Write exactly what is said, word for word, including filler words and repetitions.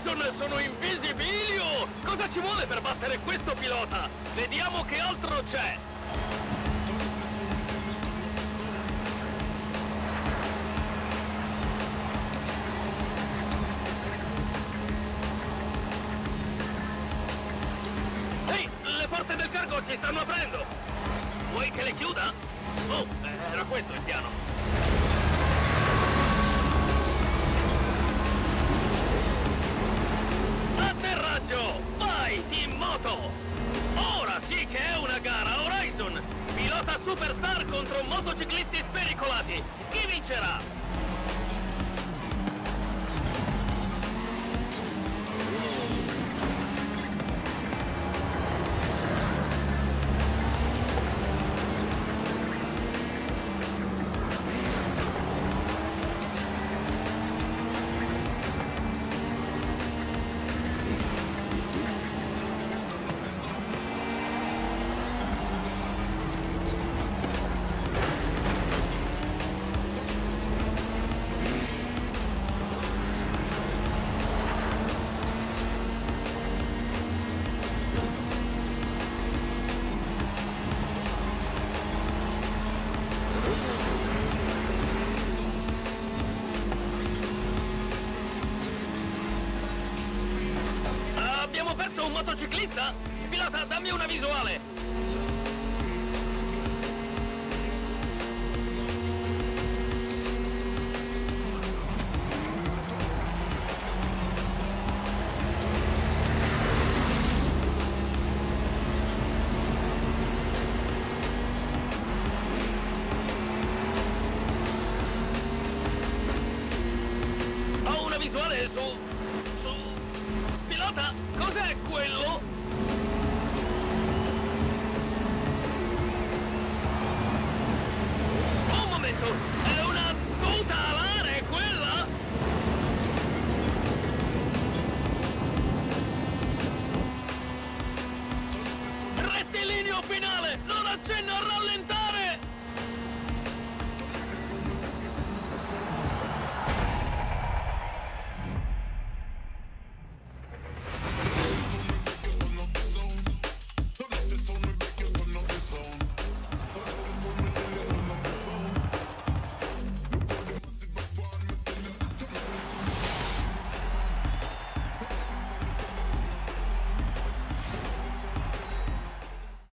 Horizon sono invisibili! Cosa ci vuole per battere questo pilota? Vediamo che altro c'è! Ehi, le porte del cargo si stanno aprendo! Vuoi che le chiuda? Oh, era questo il piano! Atterraggio! Vai, Team Moto! Ora sì che è una gara Horizon! Pilota superstar contro motociclisti spericolati! Chi vincerà? Abbiamo perso un motociclista? Pilota, dammi una visuale! Ho una visuale su... su... Pilota, cos'è quello? Un momento, è una tuta alare quella? Rettilineo finale, non accenno a rallentare!